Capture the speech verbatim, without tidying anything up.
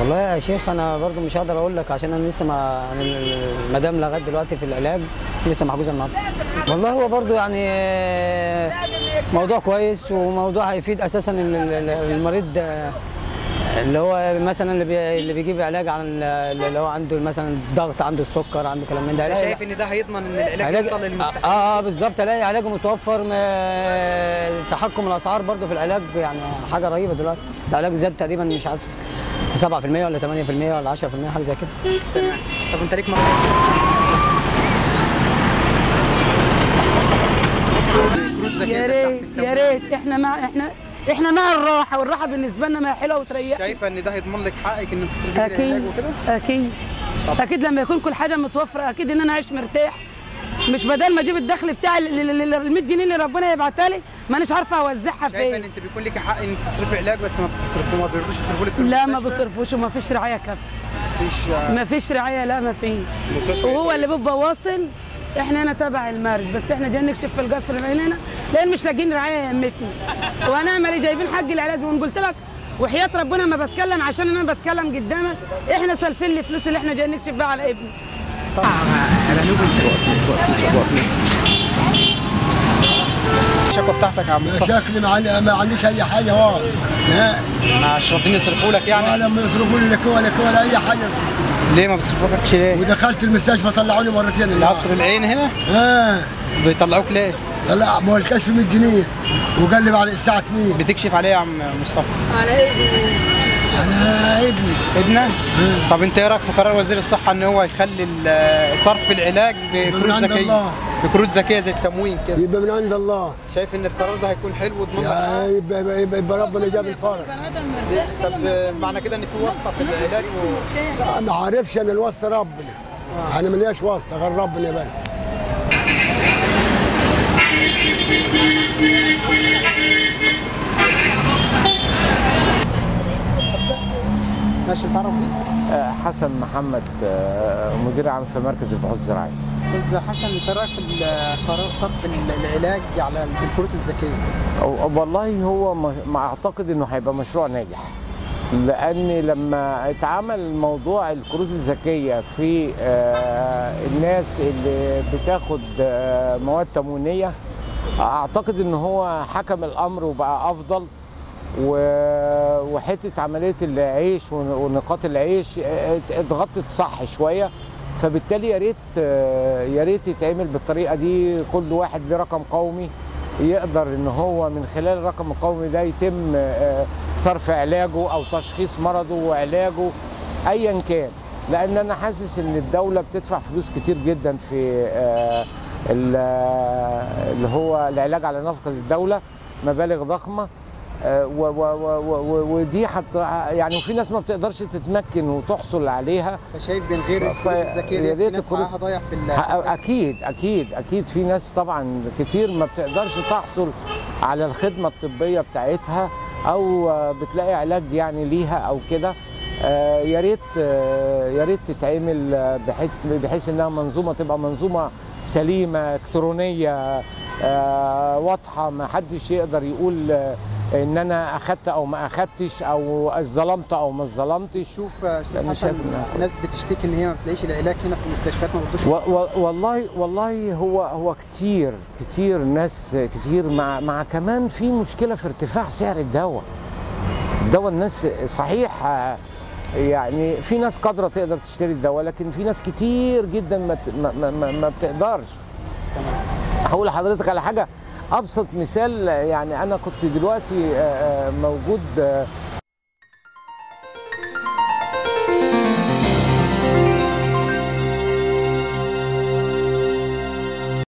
والله يا شيخ انا برضو مش هقدر اقول لك عشان انا لسه ما المدام لغايه دلوقتي في العلاج لسه محجوزه النهارده. والله هو برضو يعني موضوع كويس وموضوع هيفيد اساسا ان المريض اللي هو مثلا اللي, بي اللي بيجيب علاج عن اللي هو عنده مثلا ضغط، عنده السكر، عنده كلام من ده. شايف ان ده هيضمن ان العلاج يوصل للمستحق؟ اه اه بالظبط، الاقي علاجه متوفر. تحكم الاسعار برضو في العلاج يعني حاجه رهيبه دلوقتي. العلاج زاد تقريبا مش عارف سبعة في المية ولا ثمانية في المية ولا عشرة في المية حاجه زي كده. تمام. طب انت ليك مرة يا ريت يا ريت احنا مع احنا احنا مع الراحه، والراحه بالنسبه لنا ما حلوه وتريح. شايفه ان ده هيضمن لك حقك انك تصرفي العلاج وكده؟ اكيد طبعا. اكيد لما يكون كل حاجه متوفره اكيد ان انا اعيش مرتاح، مش بدل ما اجيب الدخل بتاعي ال مية جنيه اللي ربنا يبعتها لي ما اناش عارفه اوزعها فين. شايفه ان انت بيكون لك حق انك تصرفي علاج بس ما بتصرفوه، ما بيرضوش يصرفوا لك؟ لا ما بيصرفوش وما فيش رعايه كافيه. مفيش ما فيش رعايه، لا ما فيش. وهو اللي بيبقى واصل. احنا هنا تبع المارج بس احنا جايين نكشف في القصر اللي هنا لان مش لاقيين رعايه يهمتنا. وهنعمل ايه؟ جايبين حق العلاج. وان قلت لك وحياه ربنا ما بتكلم عشان انا بتكلم قدامك، احنا سالفين لي فلوس اللي احنا جايين نكشف بيها على ابني. الشكوى بتاعتك يا عم مصطفى؟ شكلي ما, ما عنديش اي حاجه خالص نهائي. مش راضيين يصرفوا لك يعني؟ ولا ما يصرفوا لي لك ولا ولا اي حاجه. ليه ما بيصرفوكش ليه؟ ودخلت المستشفى طلعوني مرتين. القصر العين هنا؟ اه بيطلعوك ليه؟ طلع ما هو الكشف مية جنيه وقال لي بعد الساعه اتنين. بتكشف عليه يا عم مصطفى؟ على ابني. على ابني. ابنك؟ طب انت ايه رايك في قرار وزير الصحه ان هو يخلي صرف العلاج بكروت ذكيه؟ بكروت ذكيه زي التموين كده. يبقى من عند الله. شايف ان القرار ده هيكون حلو وضمن يبقى, يبقى, يبقى, يبقى ربنا جاب الفرج. طب معنى كده ان في واسطه في العلاج و... لا ما عارفش انا الواسطه ربنا. آه. انا ملياش واسطه غير ربنا بس. ماشي. تعرف مين؟ حسن محمد، مدير عام في مركز البحوث الزراعيه. استاذ حسن، انت رايك في قرار صرف العلاج على الكروت الذكيه؟ والله هو ما اعتقد انه هيبقى مشروع ناجح، لان لما اتعمل موضوع الكروت الذكيه في الناس اللي بتاخد مواد تموينيه اعتقد ان هو حكم الامر وبقى افضل، وحته عمليه العيش ونقاط العيش اتغطت صح شويه، فبالتالي يا ريت يا ريت يتعمل بالطريقه دي. كل واحد له رقم قومي يقدر ان هو من خلال الرقم القومي ده يتم صرف علاجه او تشخيص مرضه وعلاجه ايا كان، لان انا حاسس ان الدوله بتدفع فلوس كتير جدا في اللي هو العلاج على نفقه الدوله، مبالغ ضخمه، ودي حتى يعني وفي ناس ما بتقدرش تتمكن وتحصل عليها. شايف من غير الكروت الذكيه دي ناس حقها ضايع في اكيد اكيد اكيد في ناس طبعا كتير ما بتقدرش تحصل على الخدمه الطبيه بتاعتها او بتلاقي علاج يعني ليها او كده. يا ريت يا ريت تتعمل بحيث بحيث انها منظومه تبقى منظومه سليمه الكترونيه واضحه، ما حدش يقدر يقول ان انا اخدت او ما اخدتش او ظلمت او ما ظلمتش. شوف استاذ حسن، ناس بتشتكي ان هي ما بتلاقيش العلاج هنا في المستشفيات، ما بتروحش. والله والله هو هو كتير كتير ناس كتير، مع مع كمان في مشكله في ارتفاع سعر الدواء. الدواء الناس صحيح يعني في ناس قادره تقدر تشتري الدواء، لكن في ناس كتير جدا ما ما ما, ما بتقدرش. هقول لحضرتك على حاجه ابسط مثال. يعني انا كنت دلوقتي موجود